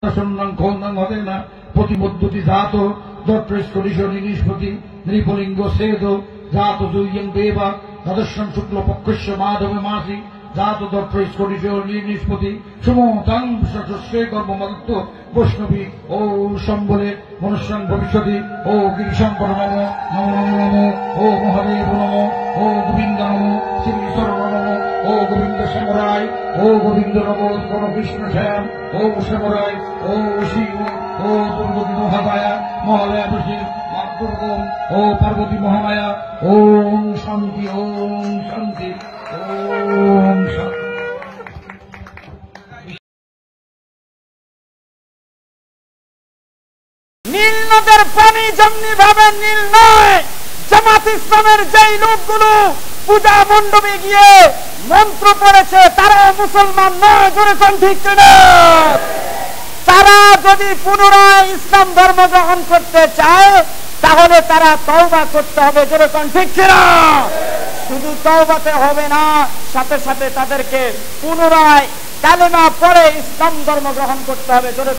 হবে না প্রতিমধ্যতি জাত দত্তরিষ্করিশনি নিষ্পতি নৃপলিঙ্গ সেদ জাত দুইয়ং দেবা দ্বাদশং শুক্ল পক্ষস্য মাধবে মাসি জাত দত্তরিষ্করিশনি নিষ্পতি সুমতাং সশস্যে কর্মমত্ত বৈষ্ণবী ও সম্বলে মনুষ্যং ভবিষ্যতি ও গিরিশঙ্কর নম নমো নমো ও মহাদেব নম ও গোবিন্দ নম শ্রীশ্বর নম ও গোবিন্দ শ্যামরায় ও গোবিন্দ নম কৃষ্ণ শ্যাম ও শ্যামরায় ও শিব ও দুর্গতি মহামায়া মহালয়া বসে দুর্গম ও পার্বতী মহামায়া ওম শান্তি ওম শান্তি ওম শান্তি। নীল নদের পানি যেমনি ভাবে নীল নয়, জামাত ইসলামের যেই লোকগুলো পূজা মণ্ডপে গিয়ে মন্ত্র পড়েছে তারা মুসলমান নয়, জোরে কোন ঠিক কিনা? তারা যদি পুনরায় ইসলাম ধর্ম গ্রহণ করতে চায় তাহলে তারা তওবা করতে হবে, জোরে কোন ঠিক কিনা? শুধু তওবাতে হবে না, সাথে সাথে তাদেরকে পুনরায় কালেমা পড়ে ইসলাম ধর্ম গ্রহণ করতে হবে, জোরে